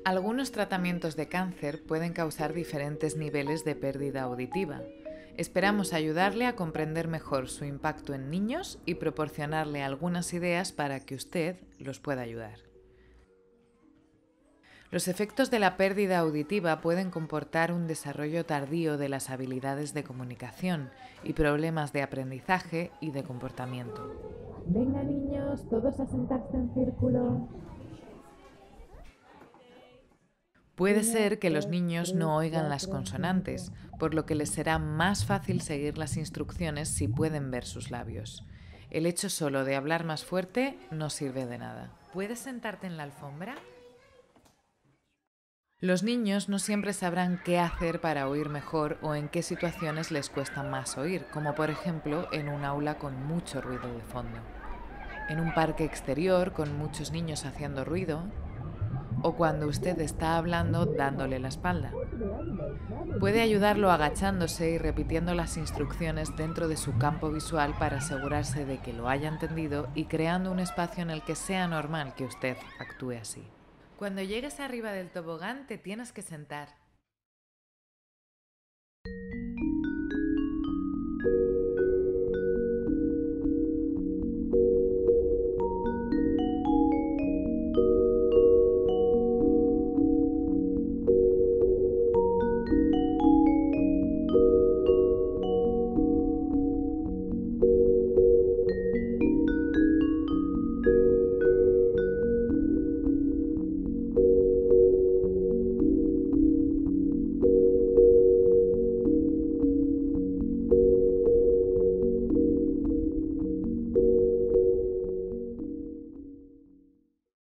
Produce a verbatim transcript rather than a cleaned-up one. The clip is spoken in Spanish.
Algunos tratamientos de cáncer pueden causar diferentes niveles de pérdida auditiva. Esperamos ayudarle a comprender mejor su impacto en niños y proporcionarle algunas ideas para que usted los pueda ayudar. Los efectos de la pérdida auditiva pueden comportar un desarrollo tardío de las habilidades de comunicación y problemas de aprendizaje y de comportamiento. Venga, niños, todos a sentarse en círculo. Puede Uno, ser que los dos, niños tres, no oigan las cuatro, consonantes, cinco. por lo que les será más fácil seguir las instrucciones si pueden ver sus labios. El hecho solo de hablar más fuerte no sirve de nada. ¿Puedes sentarte en la alfombra? Los niños no siempre sabrán qué hacer para oír mejor o en qué situaciones les cuesta más oír, como por ejemplo en un aula con mucho ruido de fondo, en un parque exterior con muchos niños haciendo ruido, o cuando usted está hablando dándole la espalda. Puede ayudarlo agachándose y repitiendo las instrucciones dentro de su campo visual para asegurarse de que lo haya entendido y creando un espacio en el que sea normal que usted actúe así. Cuando llegues arriba del tobogán te tienes que sentar.